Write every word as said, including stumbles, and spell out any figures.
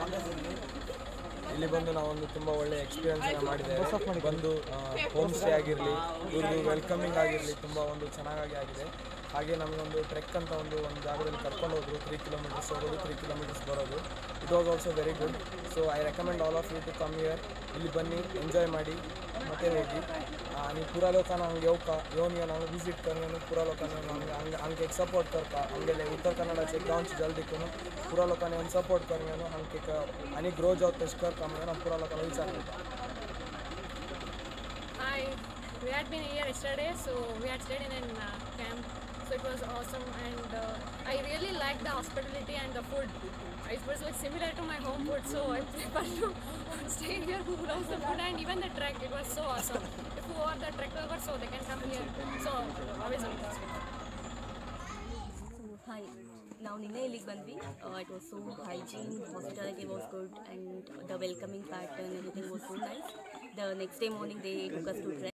ಇಲ್ಲಿ ಬಂದು ನಾವೊಂದು ತುಂಬ ಒಳ್ಳೆಯ ಎಕ್ಸ್ಪೀರಿಯನ್ಸನ್ನು ಮಾಡಿದ್ದೇವೆ. ಬಂದು ಹೋಮ್ ಸ್ಟೇ ಆಗಿರಲಿ, ಇವ್ರದ್ದು ವೆಲ್ಕಮಿಂಗ್ ಆಗಿರಲಿ ತುಂಬ ಒಂದು ಚೆನ್ನಾಗಿ ಆಗಿದೆ. ಹಾಗೆ ನಮಗೊಂದು ಟ್ರೆಕ್ ಅಂತ ಒಂದು ಒಂದು ಜಾಗದಲ್ಲಿ ಕರ್ಕೊಂಡು ಹೋದರು. ತ್ರೀ ಕಿಲೋಮೀಟರ್ಸ್ ಹೋಗೋದು, ತ್ರೀ ಕಿಲೋಮೀಟರ್ಸ್ ಬರೋದು. It was also very good. So I recommend all of you to come here. ಇಲ್ಲಿ ಬನ್ನಿ, ಎಂಜಾಯ್ ಮಾಡಿ ಮತ್ತೆ ಹೋಗಿ. ನೀವು पूरा लोकांना हंगे येऊ का येऊन येऊन हंगे विजिट करून पुरा लोकांना हंगे हंगे हंगे एक सपोर्ट करता हंगे उत्तर कन्नडाचे गांवचे जल्दी करून पुरा लोकांनी येऊन सपोर्ट करून हंगे आणि ग्रो जाऊ तशें करता म्हणून हांव पुरा लोकांना विचारलें. Hi, we had been here yesterday, so we had stayed in a uh, camp. So it was awesome, and uh, I really liked the hospitality and the food. It was like similar to my home food, so I prefer to stay here because the food and even the trek, it was so awesome. If you are the trek lover, so they can come here. So always amazing. So hi, ನಾವು ನಿನ್ನೆ ಇಲ್ಲಿಗೆ ಬಂದ್ವಿ. It was so hygiene, hospitality was good, and the welcoming pattern everything was so nice. The next day morning they took us to trek.